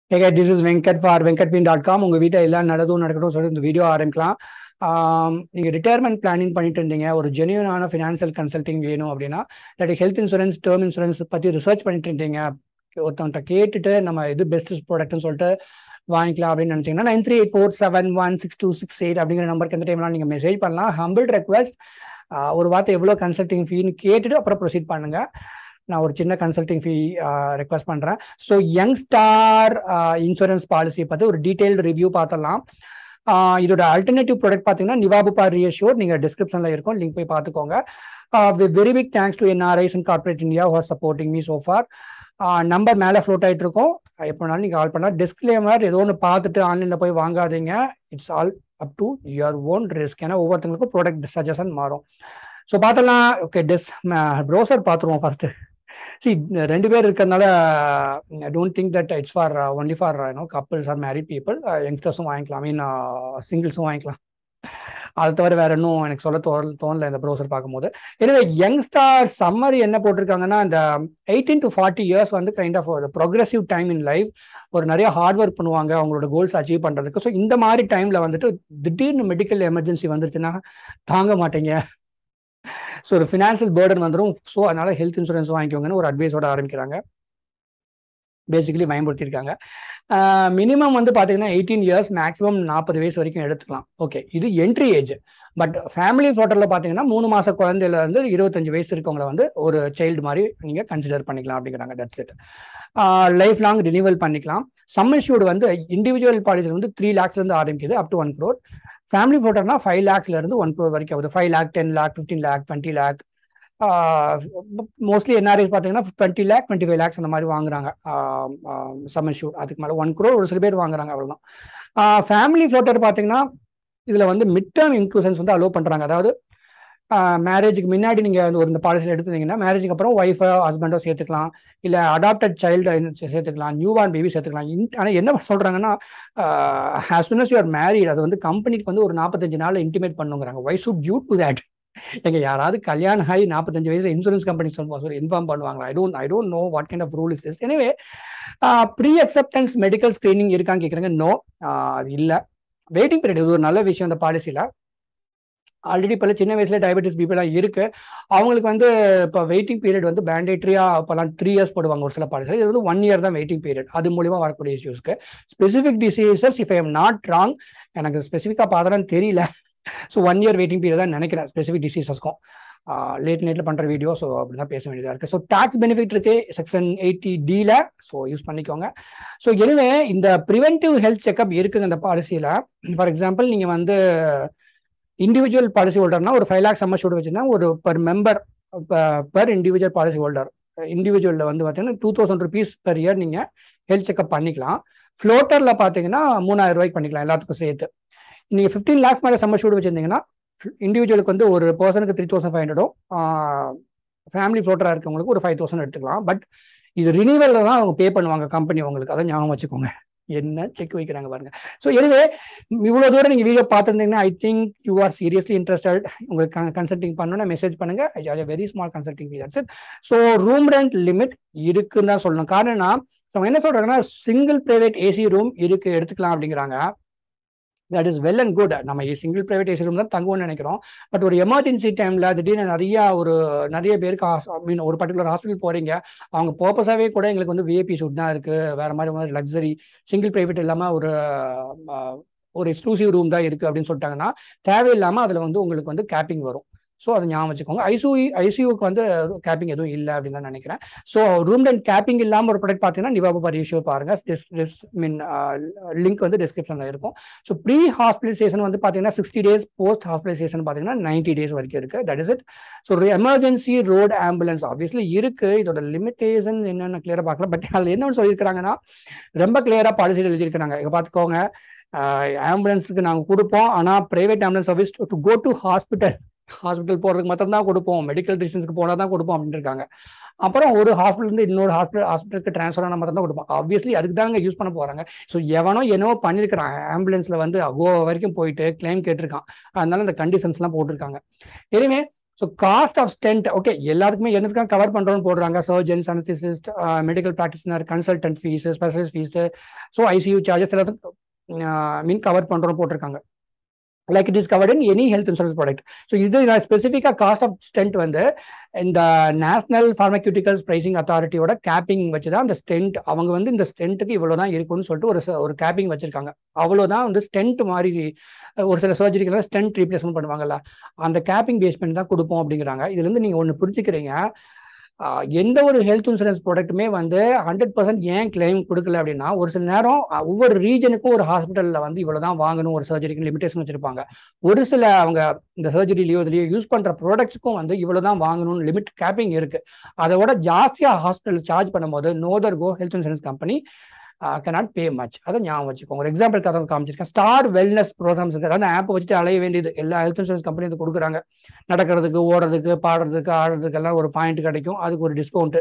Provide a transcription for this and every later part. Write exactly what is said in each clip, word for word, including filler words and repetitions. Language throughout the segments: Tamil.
Hey guys, this is Venkat for venkatfin dot com. உங்கள் வீட்டில் எல்லாம் நடதும் நடக்கட்டும் சொல்லி இந்த வீடியோ ஆரம்பிக்கலாம். நீங்கள் ரிட்டையர்மெண்ட் பிளானிங் பண்ணிட்டு இருந்தீங்க, ஒரு ஜென்யூனான ஃபினான்ஷியல் கன்சல்டிங் வேணும் அப்படின்னா, இல்லாட்டி ஹெல்த் இன்சூரன்ஸ் டேர்ம் இன்சூரன்ஸ் பற்றி ரிசர்ச் பண்ணிட்டு இருந்தீங்க, ஒருத்தவன்கிட்ட கேட்டுட்டு நம்ம இது பெஸ்ட் ப்ராடக்ட்னு சொல்லிட்டு வாங்கிக்கலாம் அப்படின்னு நினச்சிங்கன்னா nine three eight four seven one six two six eight அப்படிங்கிற நம்பருக்கு எந்த டைம்லாம் நீங்கள் மெசேஜ் பண்ணலாம். ஹம்பிள் ரெக்வஸ்ட், ஒரு வார்த்தை எவ்வளோ கன்சல்டிங் ஃபீன்னு கேட்டுட்டு அப்புறம் ப்ரொசீட் பண்ணுங்க. நான் ஒரு சின்ன கன்சல்டிங் ஃபீ ரெக்வஸ்ட் பண்ணுறேன். So young star insurance policy பற்றி ஒரு டீட்டெயில்டு ரிவ்யூ பார்த்துடலாம். இதோட அல்டர்னேட்டிவ் ப்ராடக்ட் பார்த்தீங்கன்னா நிவா புப்பா ரியாஷ்யூர். நீங்கள் டிஸ்கிரிப்ஷனில் இருக்கும், லிங்க் போய் பார்த்துக்கோங்க. Very big thanks to NRIs and corporate India who are supporting me so far. Number மேலே ஃப்ளோட் ஆகிட்டு இருக்கோம், எப்போனாலும் நீங்கள் கால் பண்ணலாம். டிஸ்க்ளைமர், ஏதோ ஒன்று பார்த்துட்டு ஆன்லைனில் போய் வாங்காதீங்க. It's all up to your own risk. ஏன்னா ஒவ்வொருத்தங்களுக்கும் ப்ராடக்ட் சஜஷன் மாறும். ஸோ பார்த்தலாம். ஓகே, டிஸ் ப்ரௌசர் பார்த்துருவோம் ஃபர்ஸ்ட். See, ரெண்டு பேர் இருக்கிறதுனால I don't think that it's for only for you know couples are married people. யங்ஸ்டர்ஸும் வாங்கிக்கலாம், ஐ மீன் சிங்கிள்ஸும் வாங்கிக்கலாம். அதை தவிர வேற இன்னும் எனக்கு சொல்ல தோ தோணல இந்த ப்ரௌசர் பார்க்கும்போது. எனவே யங்ஸ்டார் சம்மரி என்ன போட்டிருக்காங்கன்னா, இந்த எயிட்டீன் டு ஃபார்ட்டி இயர்ஸ் வந்து கைண்ட் ஆஃப் ஒரு ப்ரோக்ரெசிவ் டைம் இன் லைஃப். ஒரு நிறைய ஹார்ட் ஒர்க் பண்ணுவாங்க அவங்களோட கோல்ஸ் அச்சீவ் பண்ணுறதுக்கு. ஸோ இந்த மாதிரி டைமில் வந்துட்டு திடீர்னு மெடிக்கல் எமர்ஜென்சி வந்துருச்சுன்னா தாங்க மாட்டேங்க. ஸோ ஒரு ஃபினான்ஷியல் பேர்டன் வந்துடும். ஸோ அதனால ஹெல்த் இன்சூரன்ஸ் வாங்கிக்கோங்கன்னு ஒரு அட்வைஸோட ஆரம்பிக்கிறாங்க. பேசிக்கலி பயன்படுத்தியிருக்காங்க. மினிமம் வந்து பார்த்தீங்கன்னா எயிட்டீன் இயர்ஸ், மேக்ஸிமம் நாற்பது வயசு வரைக்கும் எடுத்துக்கலாம். ஓகே, இது என்ட்ரி ஏஜ். பட் ஃபேமிலி ஃப்ளோட்டரில் பார்த்தீங்கன்னா மூணு மாத குழந்தையில வந்து இருபத்தஞ்சு வயசு இருக்கவங்களை வந்து ஒரு சைல்டு மாதிரி நீங்கள் கன்சிடர் பண்ணிக்கலாம் அப்படிங்கிறாங்க. That's it. Life long renewal பண்ணிக்கலாம். சம் இஷ்யூடு வந்து இண்டிவிஜுவல் பாலிசி வந்து த்ரீ லேக்ஸ்லேருந்து ஆரம்பிக்குது up to one crore. Family ஃப்ளோட்டர்னா ஃபைவ் லேக்ஸ்ல இருந்து ஒன் க்ரோர் வரைக்கும் ஆகுது. Five lakh, ten lakh, fifteen lakh, twenty lakh. Mostly NRIs பார்த்தீங்கன்னா twenty lakh, twenty five lakhs அந்த மாதிரி வாங்குறாங்க சம் இஷ்யூட். அதுக்கு மேலே ஒன் க்ரோர் ஒரு சில பேர் வாங்குறாங்க, அவ்வளோதான். ஃபேமிலி ஃப்ளோட்டர் பார்த்தீங்கன்னா இதில் வந்து மிட் டேர்ம் இன்க்ளூஷன்ஸ் வந்து அலோவ் பண்ணுறாங்க. அதாவது மேரேஜுக்கு முன்னாடி நீங்கள் வந்து ஒரு இந்த பாலிசியில் எடுத்துட்டீங்கன்னா மேரேஜுக்கு அப்புறம் ஒய்ஃபோ ஹஸ்பண்டோ சேர்த்துக்கலாம், இல்லை அடாப்டட் சைல்டு சேர்த்துக்கலாம், நியூ பார்ன் பேபி சேர்த்துக்கலாம். ஆனால் என்ன சொல்கிறாங்கன்னா, as soon as you are married, அது வந்து கம்பெனிக்கு வந்து ஒரு நாற்பத்தஞ்சு நாள் இன்டிமேட் பண்ணுங்கிறாங்க. Why should you do that? எங்க யாராவது கல்யாணம் ஆகி நாற்பத்தஞ்சு வயசு இன்சூரன்ஸ் கம்பெனி சொல்லி இன்ஃபார்ம் பண்ணுவாங்களா? I don't I don't know what kind of rule is this. Anyway, pre acceptance medical screening இருக்கான்னு கேட்குறாங்க. நோ, அது இல்லை. வெயிட்டிங் பீரியட், இது ஒரு நல்ல விஷயம் இந்த பாலிசியில். ஆல்ரெடி இப்போ சின்ன வயசுல டயபெட்டிஸ் பிபிலாம் இருக்கு, அவங்களுக்கு வந்து இப்போ வெயிட்டிங் பீரியட் வந்து மேண்டேட்ரியா இப்போலாம் த்ரீ இயர்ஸ் போடுவாங்க ஒரு சில பாலிசி. இது வந்து ஒன் இயர் தான் வெயிட்டிங் பீரியட். அது மூலியமா வரக்கூடிய இஷ்யூஸ்க்கு specific diseases, if I am not wrong, எனக்கு ஸ்பெசிஃபிக்காக பார்த்தோன்னு தெரியல. So one year waiting period தான் நினைக்கிறேன் ஸ்பெசிஃபிக் டிசீசஸ்க்கும். லேட் நைட்டில் பண்ணுற வீடியோ, ஸோ அப்படி தான் பேச வேண்டியதாக இருக்குது. ஸோ டாக்ஸ் பெனிஃபிட் இருக்கு செக்ஷன் எயிட்டி டியில், ஸோ யூஸ் பண்ணிக்கோங்க. ஸோ எனவே இந்த ப்ரிவென்டிவ் ஹெல்த் செக்அப் இருக்குங்க இந்த பாலிசியில். ஃபார் எக்ஸாம்பிள், நீங்கள் வந்து இண்டிவிஜுவல் பாலிசி ஹோல்டர்னா ஒரு ஃபைவ் லேக்ஸ் சம்மர் ஷூட் வச்சுன்னா ஒரு per member per individual policy holder இண்டிவிஜுவலில் வந்து பார்த்தீங்கன்னா two thousand rupees per year நீங்கள் ஹெல்த் செக்அப் பண்ணிக்கலாம். ஃப்ளோட்டரில் பார்த்தீங்கன்னா மூணாயிரம் ரூபாய்க்கு பண்ணிக்கலாம் எல்லாத்துக்கும் சேர்த்து. நீங்கள் ஃபிஃப்டீன் லேக்ஸ் மேலே சம்மர் ஷூட் வச்சுருந்தீங்கன்னா இண்டிவிஜுவலுக்கு வந்து ஒரு பர்சனுக்கு த்ரீ தௌசண்ட் ஃபைவ் ஹண்ட்ரடும், ஃபேமிலி ஃப்ளோட்டராக இருக்கவங்களுக்கு ஒரு ஃபைவ் தௌசண்ட் எடுத்துக்கலாம். பட் இது ரினியூவலில் தான் அவங்க பே பண்ணுவாங்க கம்பெனி உங்களுக்கு, அதை ஞாபகம் வச்சுக்கோங்க. என்ன செக் வைக்கிறாங்க பாருங்க. ஸோ எனவே இவ்வளோ தூரம் நீங்கள் வீடியோ பார்த்துருந்தீங்கன்னா I think you are seriously interested. உங்களுக்கு கன்சல்டிங் பண்ணணும்னா மெசேஜ் பண்ணுங்க. I charge a very small consulting fee. That's it. So room rent limit இருக்குன்னு தான் சொல்லணும். காரணம்னா அவங்க என்ன சொல்றாங்கன்னா, சிங்கிள் பிரைவேட் ஏசி ரூம் இருக்கு, எடுத்துக்கலாம் அப்படிங்கிறாங்க. That is well and good. நம்ம சிங்கிள் பிரைவேட் ஏசி ரூம் தான் தங்குவோம்னு நினைக்கிறோம். பட் ஒரு எமர்ஜென்சி டைம்ல திடீர்னு நிறைய ஒரு நிறைய பேருக்கு ஐ மீன் ஒரு பர்டிகுலர் ஹாஸ்பிட்டல் போறீங்க, அவங்க பர்பஸாவே கூட எங்களுக்கு வந்து விஐபி சூட் தான் இருக்கு, வேற மாதிரி லக்ஸரி சிங்கிள் பிரைவேட் இல்லாம ஒரு ஒரு எக்ஸ்க்ளூசிவ் ரூம் தான் இருக்கு அப்படின்னு சொல்லிட்டாங்கன்னா தேவையில்லாம அதுல வந்து உங்களுக்கு வந்து கேப்பிங் வரும். ஸோ அதை ஞாபகம் வச்சுக்கோங்க. ஐசியூ ஐசியூக்கு வந்து கேப்பிங் எதுவும் இல்லை அப்படின்னு தான் நினைக்கிறேன். ஸோ ரூம் ரெண்ட் கேப்பிங் இல்லாமல் ஒரு ப்ராடக்ட் பார்த்தீங்கன்னா நிவா புப்பா ரியாஷ்யூர் பாருங்க. மீன் லிங்க் வந்து டிஸ்கிரிப்ஷனில் இருக்கும். ஸோ ப்ரீ ஹாஸ்பிட்டலைசேஷன் வந்து பார்த்தீங்கன்னா சிக்ஸ்டி டேஸ், போஸ்ட் ஹாஸ்பிட்டலைசேஷன் பார்த்தீங்கன்னா நைன்டி டேஸ் வரைக்கும் இருக்கு. That is it. So emergency road ambulance obviously இருக்கு. இதோட லிமிட்டேஷன் என்னென்ன கிளியரா பார்க்கலாம். பட் அதில் என்னன்னு சொல்லியிருக்கிறாங்கன்னா ரொம்ப கிளியரா பாலிசியில் எழுதியிருக்கிறாங்க. இங்கே பார்த்துக்கோங்க, ஆம்புலன்ஸுக்கு நாங்கள் கொடுப்போம், ஆனால் private ambulance service to go to hospital hospital போகிறதுக்கு மட்டும் தான் கொடுப்போம், மெடிக்கல் டிஸ்டன்ஸ்க்கு போனால் தான் கொடுப்போம் அப்படின்னு இருக்காங்க. அப்புறம் ஒரு ஹாஸ்பிட்டல் இன்னொரு ஹாஸ்பிட்டல் ஹாஸ்பிட்டலுக்கு ட்ரான்ஸ்ஃபர் ஆன மட்டும் தான் கொடுப்போம். ஆப்வியஸ்லி அதுக்கு தாங்க யூஸ் பண்ண போகிறாங்க. ஸோ எவனோ என்னவோ பண்ணியிருக்கிறான், ஆம்புலன்ஸில் வந்து கோவா வரைக்கும் போயிட்டு கிளைம் கேட்டிருக்கான், அதனால இந்த கண்டிஷன்ஸ்லாம் போட்டிருக்காங்க. Anyway so cost of stent okay எல்லாத்துக்குமே என்னதுக்காக கவர் பண்ணுறோன்னு போடுறாங்க. Surgeons, anaesthetist, medical practitioner, consultant fees, specialist fees, so ICU charges எல்லாத்துக்கும் மீன் கவர் பண்ணுறோன்னு போட்டிருக்காங்க. Like it is covered in any health insurance product. So இது நான் ஸ்பெசிஃபிக்காக காஸ்ட் ஆஃப் ஸ்டென்ட் வந்து இந்த நேஷனல் ஃபார்மக்யூட்டிக்கல்ஸ் பிரைசிங் அத்தாரிட்டியோட கேப்பிங் வச்சு தான் அந்த ஸ்டென்ட் அவங்க வந்து இந்த ஸ்டென்ட்டுக்கு இவ்வளோ தான் இருக்குன்னு சொல்லிட்டு ஒரு ஒரு கேப்பிங் வச்சிருக்காங்க. அவ்வளோதான் வந்து ஸ்டென்ட் மாதிரி ஒரு சில சர்ஜரிக்கெல்லாம் ஸ்டென்ட் ரீப்ளேஸ்மெண்ட் பண்ணுவாங்கல்ல, அந்த கேப்பிங் பேஸ் பண்ணி தான் கொடுப்போம் அப்படிங்கிறாங்க. இதுலேருந்து நீங்கள் ஒன்று புரிஞ்சுக்கிறீங்க, எந்த ஒரு ஹெல்த் இன்சூரன்ஸ் ப்ராடக்ட்டுமே வந்து ஹண்ட்ரட் பர்சன்ட் ஏன் கிளைம் கொடுக்கல அப்படின்னா, ஒரு சில நேரம் ஒவ்வொரு ரீஜனுக்கும் ஒரு ஹாஸ்பிட்டலில் வந்து இவ்வளோ தான் வாங்கணும் ஒரு சர்ஜரிக்கு லிமிடேஷன் வச்சிருப்பாங்க. ஒரு சில அவங்க இந்த சர்ஜரிலையோ இதுலையோ யூஸ் பண்ணுற ப்ராடக்ட்ஸுக்கும் வந்து இவ்வளோ தான் வாங்கணும்னு லிமிட் கேப்பிங் இருக்கு. அதோட ஜாஸ்தியாக ஹாஸ்பிட்டல் சார்ஜ் பண்ணும்போது நோதர் கோ health insurance company cannot pay much. அதை ஞாபகம் வச்சுக்கோங்க. ஒரு எக்ஸாம்பிள் கதை காமிச்சிருக்கேன். ஸ்டார் வெல்னஸ் ப்ரோக்ராம்ஸ் இருக்கு. அதாவது ஆப் வச்சுட்டு அலைய வேண்டியது எல்லா ஹெல்த் இன்சூரன்ஸ் கம்பெனி இது கொடுக்குறாங்க. நடக்கிறதுக்கு, ஓடுறதுக்கு, பாடுறதுக்கு, ஆடுறதுக்கு எல்லாம் ஒரு பாயிண்ட் கிடைக்கும். அதுக்கு ஒரு டிஸ்கவுண்ட்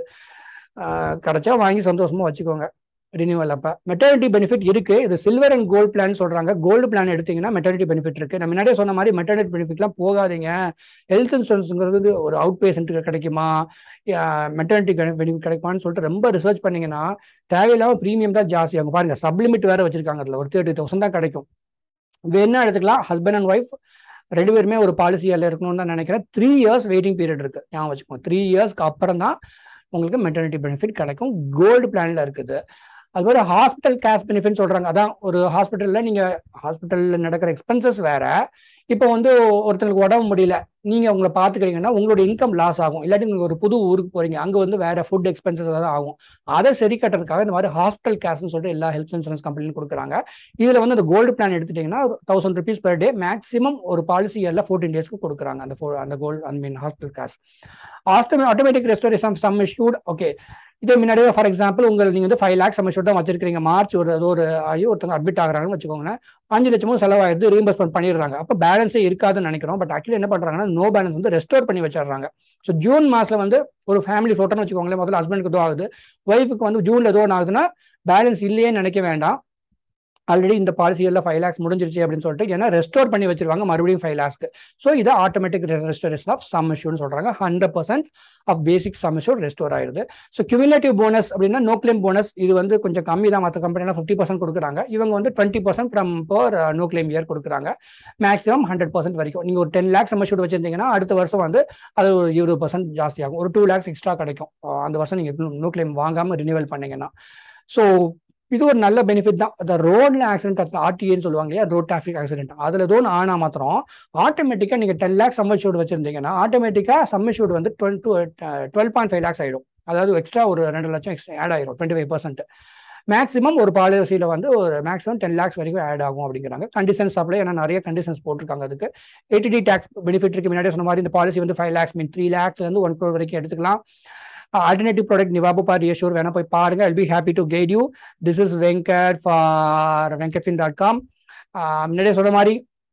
கிடைச்சா வாங்கி சந்தோஷமா வச்சுக்கோங்க. ரினியூவல் அப்போ மெட்டர்னிட்டி பெனிஃபிட் இருக்கு. இது சில்வர் அண்ட் கோல்டு பிளான் சொல்றாங்க. கோல்டு பிளான் எடுத்தீங்கன்னா மெட்டர்னிட்டி பெனிஃபிட் இருக்கு. நான் முன்னாடியே சொன்ன மாதிரி மெட்டர்னிட்டி பெனிஃபிட்லாம் போகாதீங்க. ஹெல்த் இன்சூரன்ஸுங்கிறது ஒரு அவுட் பேஷண்ட்டுக்கு கிடைக்குமா, மெட்டர்னிட்டி பெனிஃபிட் கிடைக்குமான்னு சொல்லிட்டு ரொம்ப ரிசர்ச் பண்ணீங்கன்னா தேவையில்லாம ப்ரீமியம் தான் ஜாஸ்தி ஆகும். பாருங்க, சப்ளிமிட் வேற வச்சிருக்காங்க. அதில் ஒரு தேர்ட்டி தௌசண்ட் தான் கிடைக்கும். வேணா எடுத்துக்கலாம். ஹஸ்பண்ட் அண்ட் ஒய்ஃப் ரெண்டு பேருமே ஒரு பாலிசியில் இருக்கணும்னு தான் நினைக்கிறேன். த்ரீ இயர்ஸ் வெயிட்டிங் பீரியட் இருக்கு. ஞாபகம் வச்சுக்கோங்க. த்ரீ இயர்ஸ்க்கு அப்புறம் தான் உங்களுக்கு மெட்டர்னிட்டி பெனிஃபிட் கிடைக்கும். கோல்டு பிளான்ல இருக்குது. அதுபோல ஹாஸ்பிட்டல் கேஷ் பெனிஃபிட் சொல்றாங்க. அதான் ஒரு ஹாஸ்பிட்டல்ல நீங்க ஹாஸ்பிட்டல்ல நடக்கிற எக்ஸ்பென்சஸ் வேற. இப்போ வந்து ஒருத்தங்களுக்கு உடம்பு முடியல, நீங்க உங்களை பாத்துக்கிறீங்கன்னா உங்களோட இன்கம் லாஸ் ஆகும். இல்லாட்டி நீங்க ஒரு புது ஊருக்கு போறீங்க, அங்க வந்து வேற ஃபுட் எக்ஸ்பென்சஸ் தான் ஆகும். அதை சரி கட்டுறதுக்காக இந்த மாதிரி ஹாஸ்பிட்டல் கேஷ்னு சொல்லிட்டு எல்லா ஹெல்த் இன்சூரன்ஸ் கம்பெனியும் கொடுக்குறாங்க. இதுல வந்து அந்த கோல்டு பிளான் எடுத்துட்டீங்கன்னா thousand rupees per day maximum ஒரு பாலிசி இயர்ல ஃபோர்டீன் டேஸ்க்கு கொடுக்குறாங்க. அந்த அந்த gold I mean hospital cash. Automatic restoration sum issued. Okay, இதே முன்னாடியே ஃபார் எக்ஸாம்பிள் உங்களுக்கு நீங்க வந்து ஃபைவ் லேக்ஸ் சம் இஷ்யூட் தான் வச்சிருக்கீங்க. மார்ச் ஒரு ஒரு ஆகி ஒருத்தவங்க அட்மிட் ஆகிறாங்கன்னு வச்சுக்கோங்க, அஞ்சு லட்சமும் செலவாயிருந்து ரீஎம்பர்ஸ்மெண்ட் பண்ணிடுறாங்க. அப்போ பேலன்ஸே இருக்காதுன்னு நினைக்கிறோம். பட் ஆக்சுவலி என்ன பண்றாங்கன்னா நோ பேலன்ஸ் வந்து ரெஸ்டோர் பண்ணி வச்சிடுறாங்க. ஸோ ஜூன் மாசத்துல வந்து ஒரு ஃபேமிலி ஃபோட்டோன்னு வச்சுக்கோங்களேன், முதல்ல ஹஸ்பண்டுக்கு ஏதோ ஆகுது, ஒய்ஃபுக்கு வந்து ஜூன்ல ஏதோ ஒன்று ஆகுதுன்னா பேலன்ஸ் இல்லையே நினைக்க வேண்டாம். ஆல்ரெடி இந்த பாலிசியில் ஃபைவ் லேக்ஸ் முடிஞ்சிருச்சு அப்படின்னு சொல்லிட்டு ஏன்னா ரெஸ்டோர் பண்ணி வச்சிருவாங்க மறுபடியும் ஃபைவ் லேக்ஸ்க்கு. ஸோ இது ஆட்டோமேட்டிக் ரெஸ்டோரேஷன் ஆஃப் சம் இஷ்யூன்னு சொல்றாங்க. Hundred percent of basic sum issue restore ஆயிருது. ஸோ கியூமுலேட்டிவ் போனஸ் அப்படின்னா நோ கிளைம் போனஸ் இது வந்து கொஞ்சம் கம்மி தான். மற்ற கம்பெனிலாம் ஃபிஃப்டி பர்சன்ட் கொடுக்குறாங்க. இவங்க வந்து twenty percent from per no claim year கொடுக்குறாங்க. மேக்ஸிமம் ஹண்ட்ரட் பர்சன்ட் வரைக்கும். நீங்கள் ஒரு டென் லேக்ஸ் சம் இஷ்யூட் வச்சிருந்தீங்கன்னா அடுத்த வருஷம் வந்து அது ஒரு இருபது பர்சன்ட் ஜாஸ்தி ஆகும். ஒரு டூ லேக்ஸ் எக்ஸ்ட்ரா கிடைக்கும் அந்த வருஷம் நீங்கள் நோ கிளைம் வாங்காமல் ரினியூவல் பண்ணீங்கன்னா. ஸோ இது ஒரு நல்ல பெனிஃபிட் தான். அந்த ரோட்ல ஆக்சிடென்ட் ஆர்டிஏன்னு சொல்லுவாங்க இல்லையா, ரோட் டிராஃபிக் ஆக்சிடென்ட், அதுல ஏதோ ஆனா மாத்திரம் ஆட்டோமேட்டிக்கா நீங்க டென் லேக்ஸ் சம்மர்ஷூட் வச்சிருந்தீங்கன்னா ஆட்டோமேட்டிக்கா சம்மர்ஷூட் வந்து twelve to twelve point five lakhs ஆயிடும். அதாவது எக்ஸ்ட்ரா ஒரு ரெண்டு லட்சம் எக்ஸ்ட்ரா ஆட் ஆயிடும். டுவெண்ட்டி ஃபைவ் பர்சன்ட் மேக்ஸிமம் ஒரு பாலிசியில் வந்து ஒரு மேக்ஸிமம் டென் லேக்ஸ் வரைக்கும் ஆட் ஆகும் அப்படிங்கிறாங்க. கண்டிஷன்ஸ் அப்ளை, ஏன்னா நிறைய கண்டிஷன்ஸ் போட்டிருக்காங்க. அதுக்கு எயிட்டி டேக்ஸ் பெனிஃபிட் இருக்கு. முன்னாடி சொன்ன மாதிரி இந்த பாலிசி வந்து ஃபைவ் லேக்ஸ் மீன் த்ரீ லேக்ஸ்ல இருந்து ஒன் க்ரோர் வரைக்கும் எடுத்துக்கலாம். Alternative product Niva Bupa Reassure வேணா போய் பாருங்க. I'll be happy to guide you. This is Venkat for venkatfin dot com. முன்னாடியே சொன்ன மாதிரி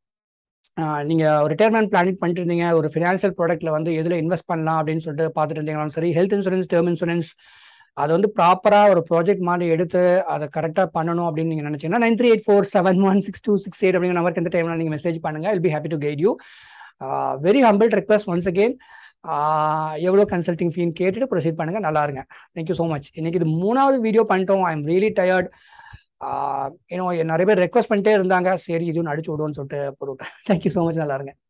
நீங்க ரிட்டையர்மெண்ட் பிளானிங் பண்ணிட்டு இருந்தீங்க, ஒரு ஃபினான்ஷியல் ப்ராடக்ட்ல வந்து எதுல இன்வெஸ்ட் பண்ணலாம் அப்படின்னு சொல்லிட்டு பார்த்துட்டு இருந்தீங்கன்னாலும் சரி, ஹெல்த் இன்சூரன்ஸ், டேர்ம் இன்சூரன்ஸ் அதை வந்து ப்ராப்பரா ஒரு ப்ராஜெக்ட் மாதிரி எடுத்து அதை கரெக்டாக பண்ணணும் அப்படின்னு நீங்க நினைச்சீங்கன்னா nine three eight four seven one six two six eight அப்படிங்கிற நம்பருக்கு எந்த டைம்ல நீங்க மெசேஜ் பண்ணுங்க. I'll be happy to guide you. Very humble request once again, எவ்வளோ கன்சல்டிங் ஃபீன்னு கேட்டுட்டு ப்ரொசீட் பண்ணுங்க. நல்லா இருங்க. Thank you so much. இன்னைக்கு இது மூணாவது வீடியோ பண்ணிட்டோம். I am really tired. ஏன்னோ நிறைய பேர் ரெக்வஸ்ட் பண்ணிட்டே இருந்தாங்க, சரி இதுவும் அடிச்சு விடுவோன்னு சொல்லிட்டு போட்டுவிட்டேன். Thank you so much. நல்லா இருங்க.